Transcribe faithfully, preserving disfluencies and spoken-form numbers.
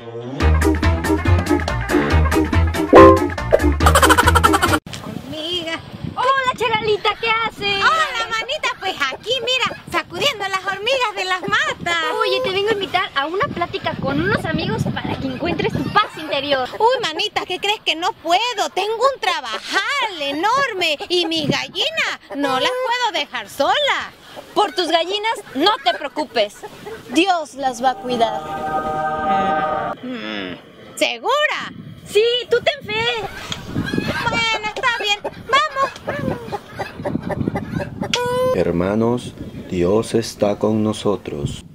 Amiga. Hola, Charalita, ¿qué haces? Hola, manita, pues aquí, mira, sacudiendo las hormigas de las matas. Oye, te vengo a invitar a una plática con unos amigos para que encuentres tu paz interior. Uy, manita, ¿qué crees que no puedo? Tengo un trabajal enorme y mis gallinas no las puedo dejar sola. Por tus gallinas, no te preocupes. Dios las va a cuidar. Mm, ¿segura? Sí, tú ten fe. Bueno, está bien. Vamos. Hermanos, Dios está con nosotros.